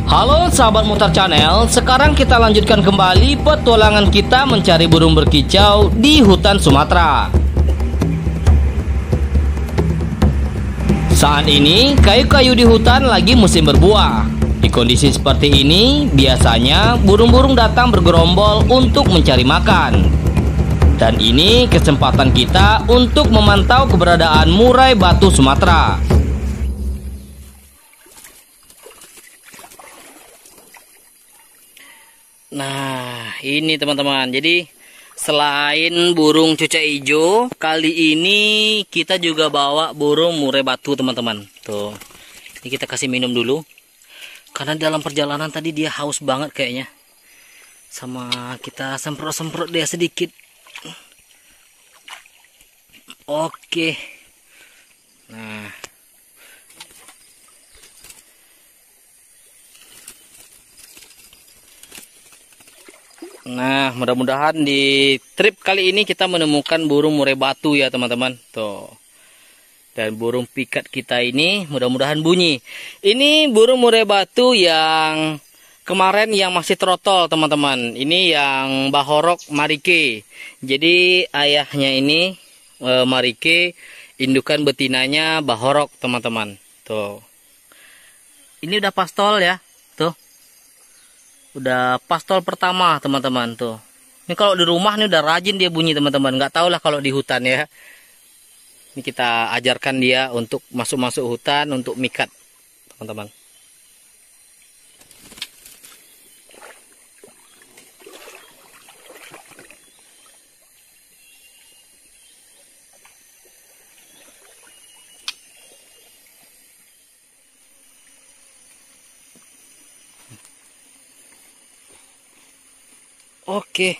Halo sahabat Mutar Channel, sekarang kita lanjutkan kembali petualangan kita mencari burung berkicau di hutan Sumatera. Saat ini kayu-kayu di hutan lagi musim berbuah. Di kondisi seperti ini, biasanya burung-burung datang bergerombol untuk mencari makan. Dan ini kesempatan kita untuk memantau keberadaan murai batu Sumatera. Nah, ini teman-teman. Jadi, selain burung cucak hijau, kali ini kita juga bawa burung murai batu, teman-teman. Tuh. Ini kita kasih minum dulu. Karena dalam perjalanan tadi dia haus banget kayaknya. Sama kita semprot-semprot dia sedikit. Oke. Nah. Nah, mudah-mudahan di trip kali ini kita menemukan burung murai batu ya teman-teman. Tuh. Dan burung pikat kita ini mudah-mudahan bunyi. Ini burung murai batu yang kemarin yang masih trotol teman-teman. Ini yang bahorok marike. Jadi ayahnya ini marike, indukan betinanya bahorok teman-teman. Tuh. Ini udah pastol ya. Tuh. Udah pastol pertama teman-teman tuh. Ini kalau di rumah nih udah rajin dia bunyi teman-teman. Nggak tahu lah kalau di hutan ya. Ini kita ajarkan dia untuk masuk-masuk hutan untuk mikat teman-teman. Oke.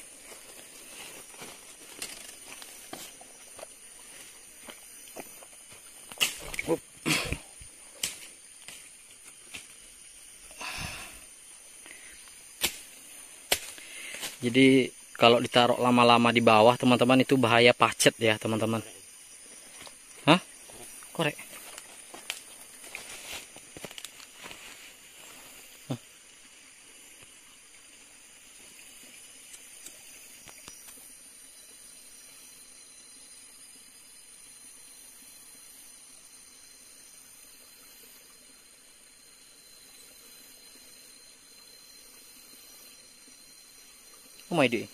Jadi kalau ditaruh lama-lama di bawah teman-teman itu bahaya pacet ya teman-teman. Hah? Korek. Oh my day.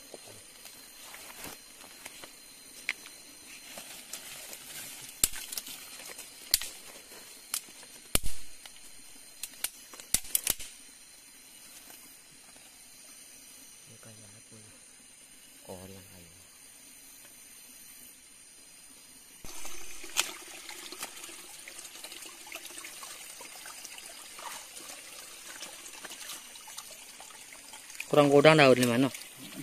Kurang godang daun di mana?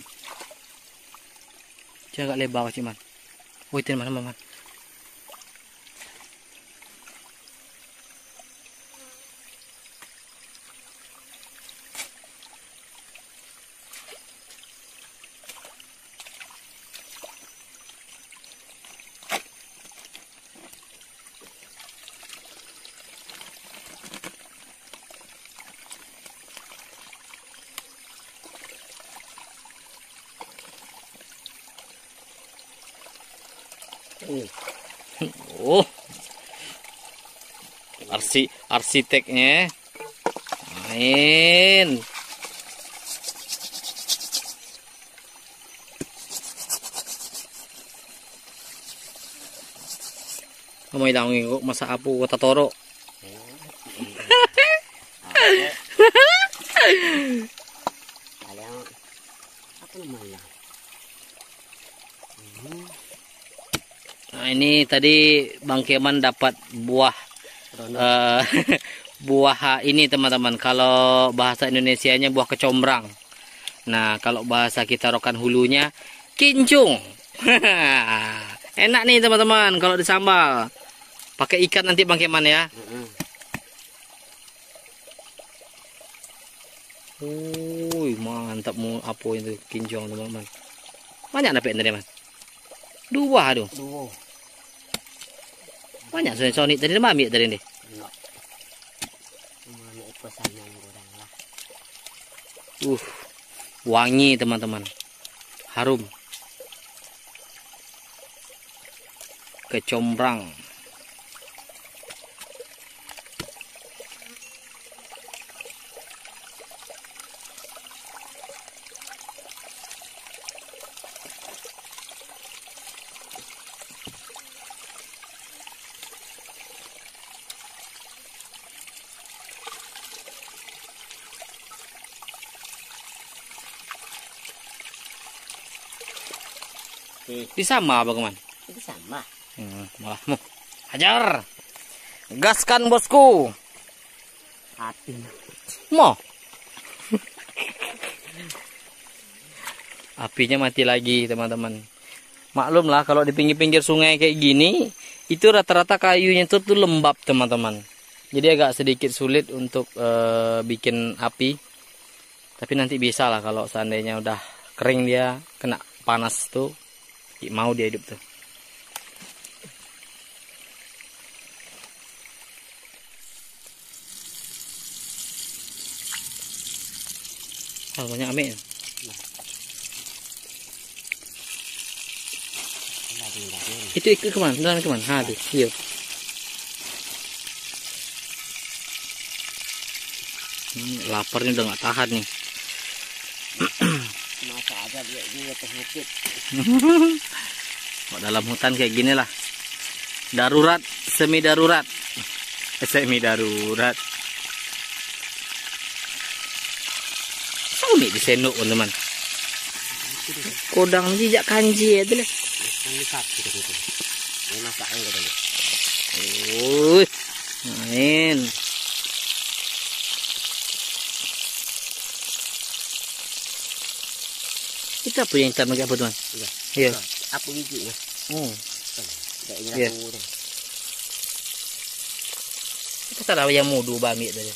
Jangan agak lebar sih man. Oh itu mana man? Oh, arsiteknya main. Kamay lang kok masa apo kata toro. Nah ini tadi Bang Keman dapat buah buah ini teman-teman. Kalau bahasa Indonesianya buah kecombrang. Nah kalau bahasa kita Rokan Hulunya kincung. Enak nih teman-teman kalau disambal. Pakai ikan nanti Bang Keman ya. Mantap mau apa itu kincung teman-teman. Banyak dapat tadi Mas. Dua aduh. Banyak sonik tadi mami tadi nih. Wangi teman-teman, harum, kecombrang. Ini sama apa Keman? Itu sama. Malah mau hajar, gaskan bosku. Hati. Mau. Apinya mati lagi teman-teman. Maklumlah kalau di pinggir-pinggir sungai kayak gini, itu rata-rata kayunya itu tuh lembab teman-teman. Jadi agak sedikit sulit untuk bikin api. Tapi nanti bisa lah kalau seandainya udah kering dia kena panas tuh. Mau dia hidup tuh. Banyak amik. Itu kemana? Jalan kemana? Ha, tuh. Iya. Laparnya udah nggak tahan nih. Masa aja dia di atas bukit. Dalam hutan kayak gini lah. Darurat, semi darurat. Semi darurat. Sami disenuk teman. Kodang jijak kanji itu lah. Main. Kita apa yang hitam apa tuan? Iya. Apa bijinya? Iya. Kita tahu yang mudu bami tadi.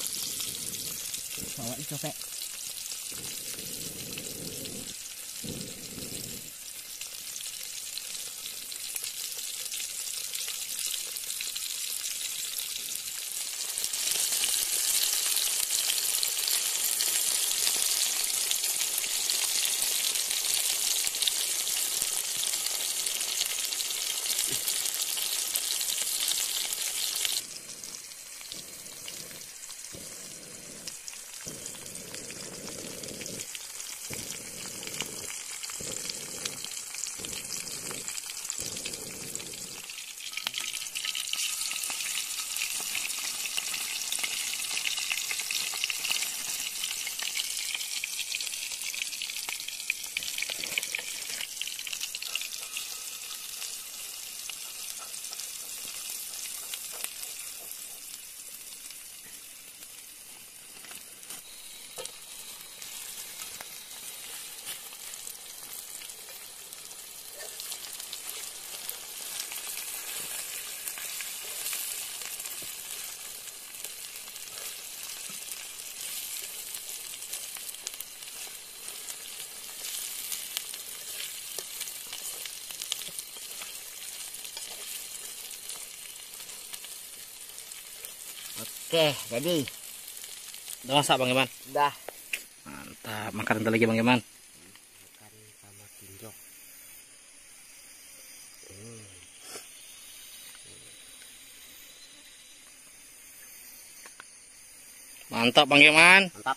Bawa itu Pak. Oke, jadi. Udah masak Bang Iman? Udah. Mantap. Makan ntar lagi Bang Iman. Makan sama tinjok. Mantap Bang Iman. Mantap.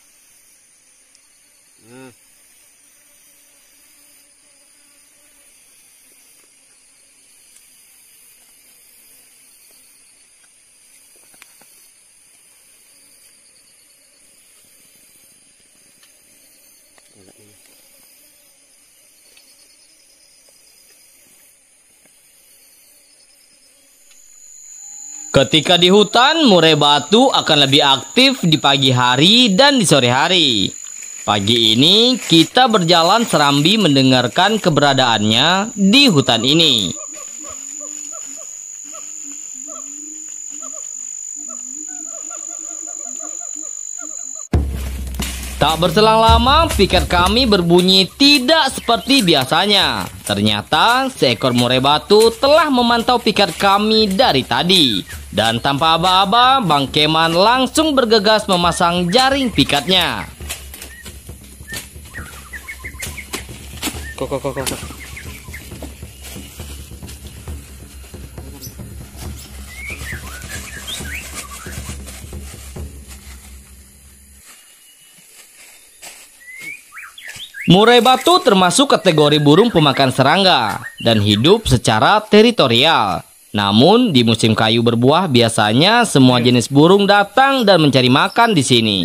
Ketika di hutan, murai batu akan lebih aktif di pagi hari dan di sore hari. Pagi ini kita berjalan serambi mendengarkan keberadaannya di hutan ini. Tak berselang lama, pikat kami berbunyi tidak seperti biasanya. Ternyata seekor murai batu telah memantau pikat kami dari tadi. Dan tanpa aba-aba, Bang Keman langsung bergegas memasang jaring pikatnya. Kok. Murai batu termasuk kategori burung pemakan serangga dan hidup secara teritorial. Namun di musim kayu berbuah biasanya semua jenis burung datang dan mencari makan di sini.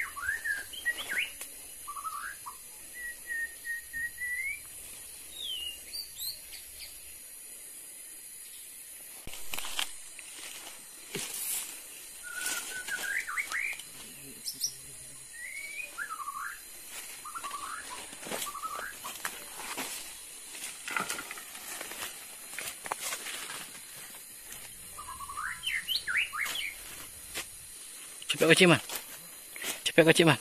Cepet kecil man. Cepet kecil man.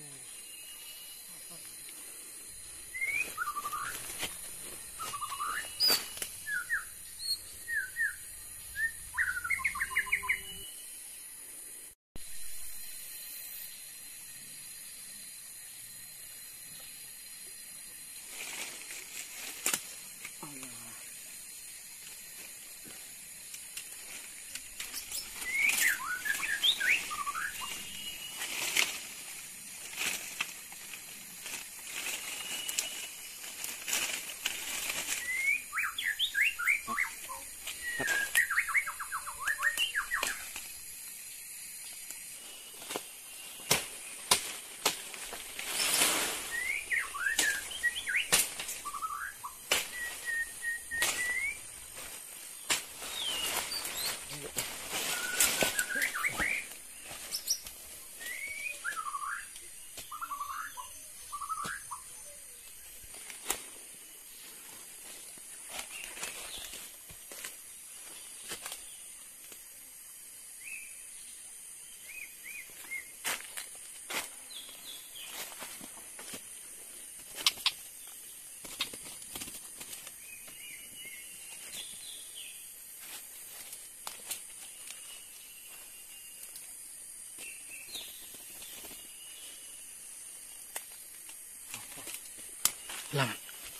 Lama.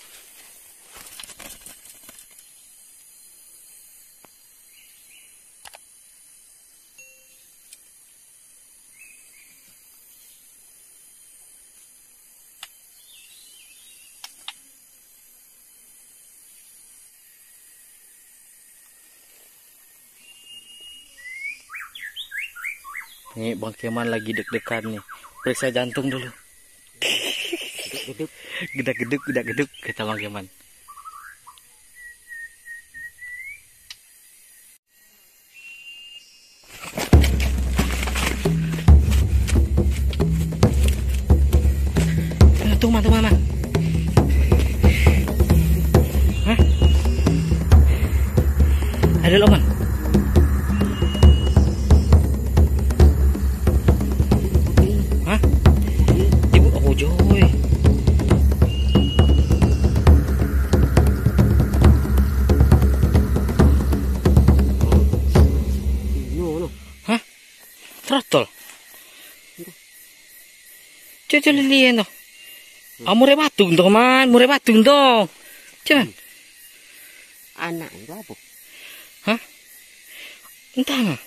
Nih Bang Keman lagi deg-degan nih. Periksa jantung dulu. Gedak-geduk kata Bang Keman. Tuh man. Hah? Ada lo man. Hah? Ibu aku joy. Hah? Trotol. Cucu lilian tuh. Murai batu dong man, murai batu dong. Cuman. Anak itu apa? Hah? Entah mah.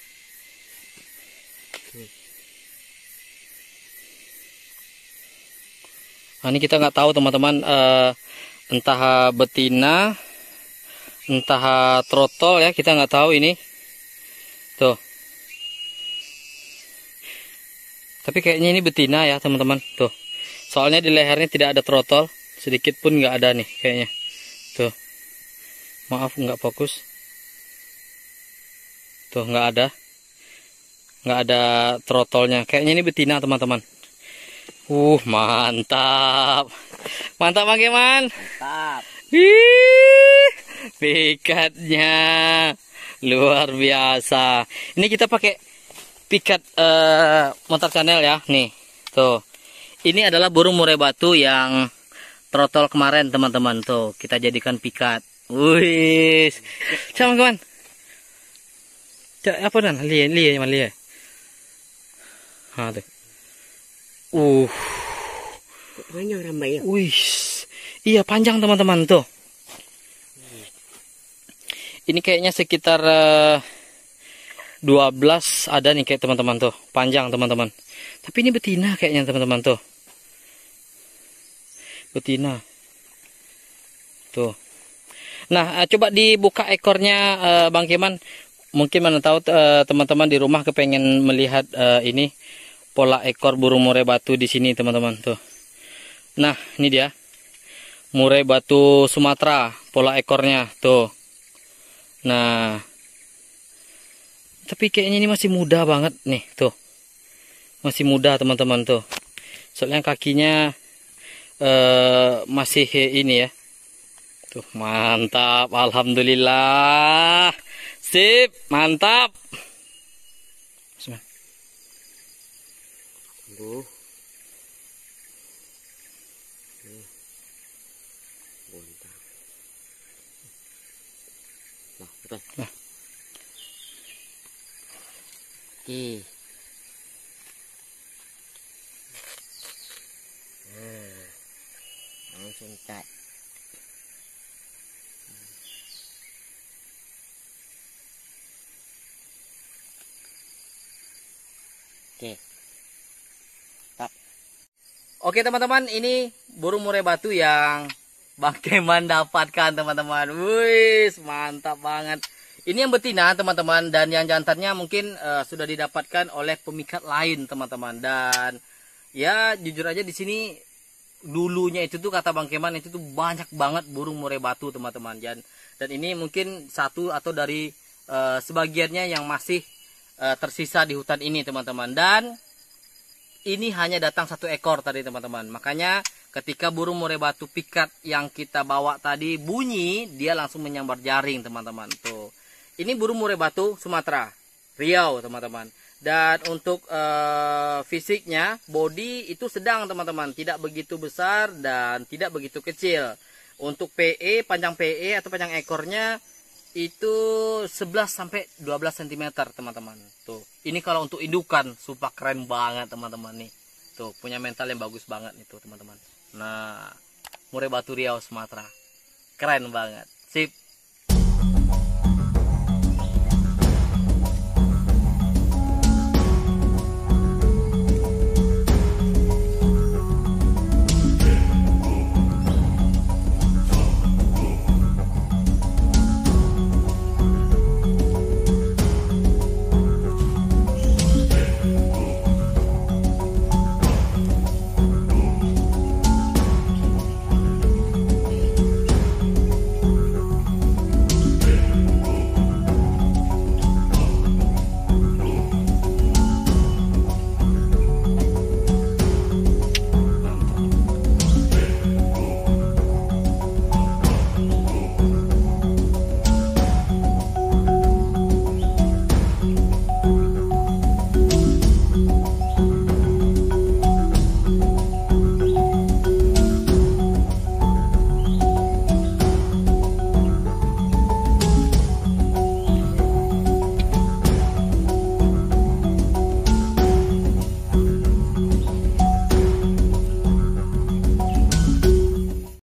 Nah, ini kita nggak tahu teman-teman, entah betina, entah trotol ya, kita nggak tahu ini. Tuh. Tapi kayaknya ini betina ya teman-teman. Tuh. Soalnya di lehernya tidak ada trotol, sedikit pun nggak ada nih kayaknya. Tuh. Maaf nggak fokus. Tuh nggak ada trotolnya. Kayaknya ini betina teman-teman. Mantap. Mantap Bang Keman. Mantap. Pikatnya luar biasa. Ini kita pakai pikat motor channel ya. Nih, tuh. Ini adalah burung murai batu yang trotol kemarin teman-teman. Tuh kita jadikan pikat. Wih, teman-teman. Apa dan lihat mana lihat. Tuh. Banyak ramai ya. Wih, iya panjang teman-teman tuh. Ini kayaknya sekitar 12 ada nih kayak teman-teman tuh, panjang teman-teman. Tapi ini betina kayaknya teman-teman tuh. Betina. Tuh. Nah, coba dibuka ekornya Bang Keman. Mungkin mana tahu teman-teman di rumah kepengen melihat ini pola ekor burung murai batu di sini teman-teman tuh. Nah, ini dia. Murai batu Sumatera, pola ekornya tuh. Nah, tapi kayaknya ini masih muda banget nih tuh. Masih muda teman-teman tuh. Soalnya kakinya masih ini ya. Tuh, mantap. Alhamdulillah. Sip, mantap. Aduh. Bontang. Nah, betul. Nah. Oke. Langsung cat. Oke. Oke teman-teman, ini burung murai batu yang Bang Keman dapatkan teman-teman. Wih, mantap banget. Ini yang betina teman-teman, dan yang jantannya mungkin sudah didapatkan oleh pemikat lain teman-teman. Dan ya jujur aja di sini dulunya itu tuh kata Bang Keman itu tuh banyak banget burung murai batu teman-teman. Dan ini mungkin satu atau dari sebagiannya yang masih tersisa di hutan ini teman-teman. Dan ini hanya datang 1 ekor tadi teman-teman. Makanya ketika burung murai batu pikat yang kita bawa tadi bunyi, dia langsung menyambar jaring teman-teman. Tuh. Ini burung murai batu Sumatera, Riau teman-teman. Dan untuk fisiknya, body itu sedang teman-teman. Tidak begitu besar dan tidak begitu kecil. Untuk PE, panjang PE atau panjang ekornya itu 11 sampai 12 cm teman-teman. Tuh. Ini kalau untuk indukan sumpah keren banget teman-teman nih. Tuh, punya mental yang bagus banget itu teman-teman. Nah, murai batu Riau Sumatera. Keren banget. Sip.